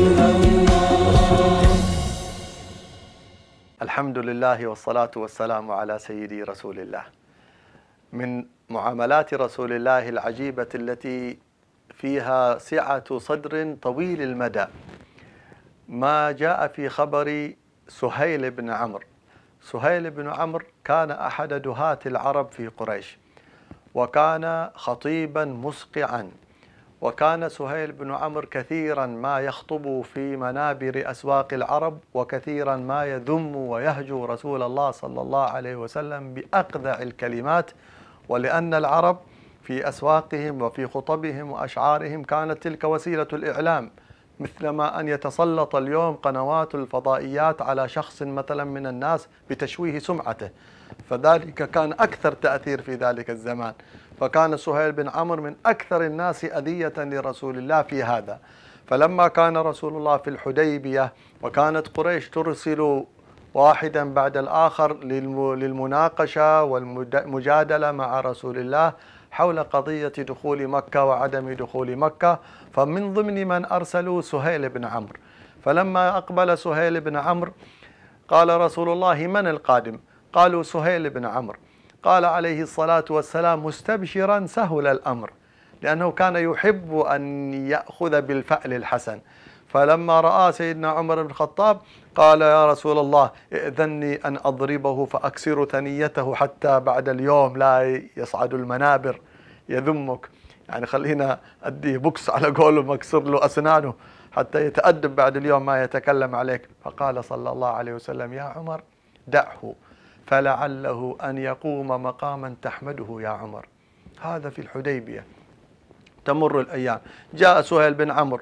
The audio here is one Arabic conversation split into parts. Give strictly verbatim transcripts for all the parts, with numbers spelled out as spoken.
الحمد لله والصلاة والسلام على سيدي رسول الله. من معاملات رسول الله العجيبة التي فيها سعة صدر طويل المدى ما جاء في خبر سهيل بن عمرو. سهيل بن عمرو كان أحد دهاة العرب في قريش، وكان خطيبا مسقعا، وكان سهيل بن عمرو كثيرا ما يخطب في منابر أسواق العرب، وكثيرا ما يذم ويهجو رسول الله صلى الله عليه وسلم بأقذع الكلمات. ولأن العرب في أسواقهم وفي خطبهم وأشعارهم كانت تلك وسيلة الإعلام، مثلما أن يتسلط اليوم قنوات الفضائيات على شخص مثلا من الناس بتشويه سمعته، فذلك كان أكثر تأثير في ذلك الزمان. فكان سهيل بن عمرو من أكثر الناس أذية لرسول الله في هذا. فلما كان رسول الله في الحديبية وكانت قريش ترسل واحدا بعد الآخر للمناقشة والمجادلة مع رسول الله حول قضية دخول مكة وعدم دخول مكة، فمن ضمن من أرسلوا سهيل بن عمرو. فلما أقبل سهيل بن عمرو قال رسول الله: من القادم؟ قالوا: سهيل بن عمرو. قال عليه الصلاة والسلام مستبشرا سهل الأمر، لأنه كان يحب أن يأخذ بالفعل الحسن. فلما رأى سيدنا عمر بن الخطاب قال: يا رسول الله ائذني أن أضربه فأكسر ثنيته حتى بعد اليوم لا يصعد المنابر يذمك، يعني خلينا أديه بوكس على قوله، مكسر له أسنانه حتى يتأدب بعد اليوم ما يتكلم عليك. فقال صلى الله عليه وسلم: يا عمر دعه فلعله أن يقوم مقاما تحمده يا عمر. هذا في الحديبية. تمر الأيام، جاء سهيل بن عمرو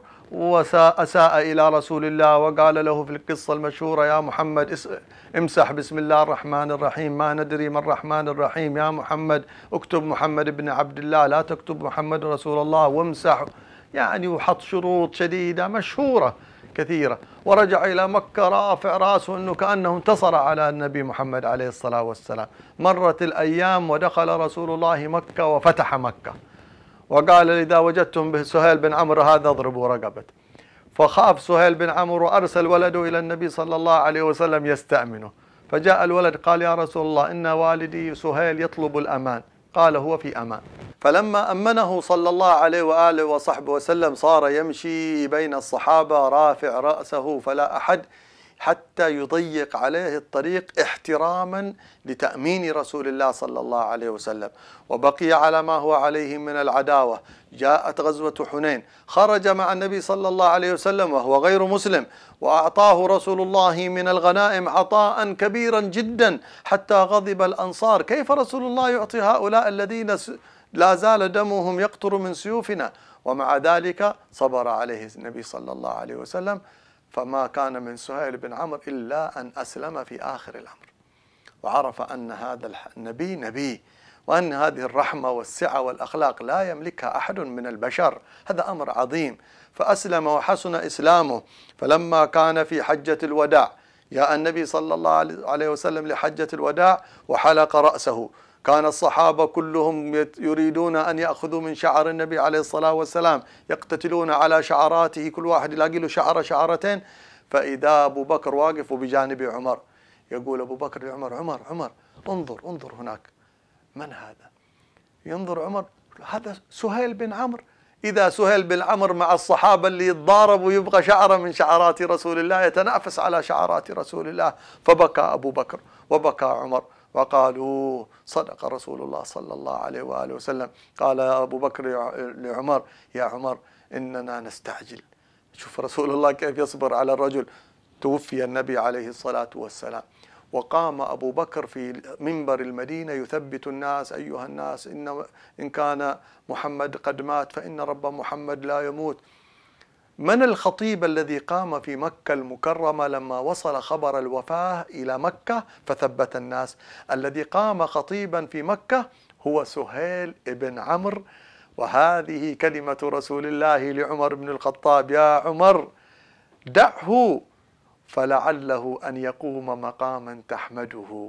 وأساء إلى رسول الله وقال له في القصة المشهورة: يا محمد امسح بسم الله الرحمن الرحيم، ما ندري ما الرحمن الرحيم، يا محمد اكتب محمد بن عبد الله لا تكتب محمد رسول الله، وامسح، يعني وحط شروط شديدة مشهورة كثيرة. ورجع إلى مكة رافع راسه أنه كأنه انتصر على النبي محمد عليه الصلاة والسلام. مرت الأيام ودخل رسول الله مكة وفتح مكة، وقال: إذا وجدتم به سهيل بن عمرو هذا اضربوا رقبته. فخاف سهيل بن عمرو وأرسل ولده إلى النبي صلى الله عليه وسلم يستأمنه. فجاء الولد قال: يا رسول الله إن والدي سهيل يطلب الأمان. قال: هو في أمان. فلما أمنه صلى الله عليه وآله وصحبه وسلم صار يمشي بين الصحابة رافع رأسه فلا أحد حتى يضيق عليه الطريق احتراما لتأمين رسول الله صلى الله عليه وسلم، وبقي على ما هو عليه من العداوة. جاءت غزوة حنين، خرج مع النبي صلى الله عليه وسلم وهو غير مسلم، وأعطاه رسول الله من الغنائم عطاء كبيرا جدا حتى غضب الأنصار: كيف رسول الله يعطي هؤلاء الذين لا زال دمهم يقطر من سيوفنا؟ ومع ذلك صبر عليه النبي صلى الله عليه وسلم. فما كان من سهيل بن عمرو إلا أن أسلم في آخر الأمر، وعرف أن هذا النبي نبي، وأن هذه الرحمة والسعة والأخلاق لا يملكها أحد من البشر. هذا أمر عظيم. فأسلم وحسن إسلامه. فلما كان في حجة الوداع جاء النبي صلى الله عليه وسلم لحجة الوداع وحلق رأسه. كان الصحابة كلهم يريدون أن يأخذوا من شعر النبي عليه الصلاة والسلام، يقتتلون على شعراته، كل واحد يلاقي له شعرة شعرتين. فإذا أبو بكر واقف بجانب عمر، يقول أبو بكر لعمر: عمر عمر انظر انظر هناك، من هذا؟ ينظر عمر: هذا سهيل بن عمرو. إذا سهيل بن عمرو مع الصحابة اللي يتضاربوا ويبغى شعرة من شعرات رسول الله، يتنافس على شعرات رسول الله. فبكى أبو بكر وبكى عمر وقالوا: صدق رسول الله صلى الله عليه وآله وسلم. قال أبو بكر لعمر: يا عمر إننا نستعجل. شوف رسول الله كيف يصبر على الرجل. توفي النبي عليه الصلاة والسلام، وقام أبو بكر في منبر المدينة يثبت الناس: أيها الناس، إن إن كان محمد قد مات فإن رب محمد لا يموت. من الخطيب الذي قام في مكة المكرمة لما وصل خبر الوفاة إلى مكة فثبت الناس؟ الذي قام خطيبا في مكة هو سهيل بن عمرو. وهذه كلمة رسول الله لعمر بن الخطاب: يا عمر دعه فلعله أن يقوم مقاما تحمده.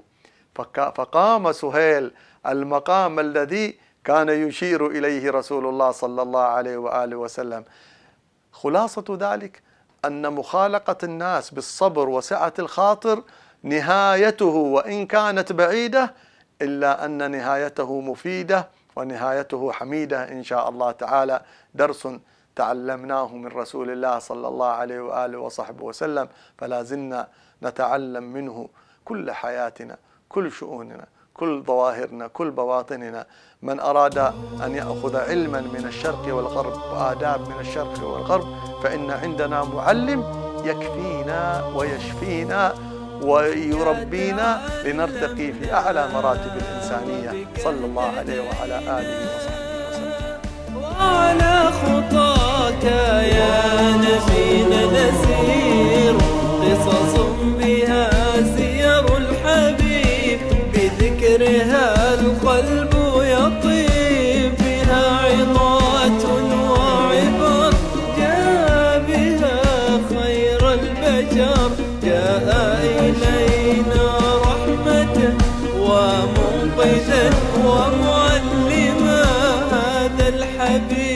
فقام سهيل المقام الذي كان يشير إليه رسول الله صلى الله عليه وآله وسلم. خلاصة ذلك أن مخالقة الناس بالصبر وسعة الخاطر نهايته وإن كانت بعيدة إلا أن نهايته مفيدة ونهايته حميدة إن شاء الله تعالى. درس تعلمناه من رسول الله صلى الله عليه وآله وصحبه وسلم، فلا زلنا نتعلم منه كل حياتنا، كل شؤوننا، كل ظواهرنا، كل بواطننا. من أراد أن يأخذ علما من الشرق والغرب وآداب من الشرق والغرب فإن عندنا معلم يكفينا ويشفينا ويربينا لنرتقي في أعلى مراتب الإنسانية، صلى الله عليه وعلى آله وصحبه وسلم. وعلى خطاك يا نبينا نسير، قصص بها سير الحبيب، بذكرها القلب يطيب، بها عظات وعبر، جاء بها خير البشر، جاء إلينا رحمة ومنقذا ومعلما، هذا الحبيب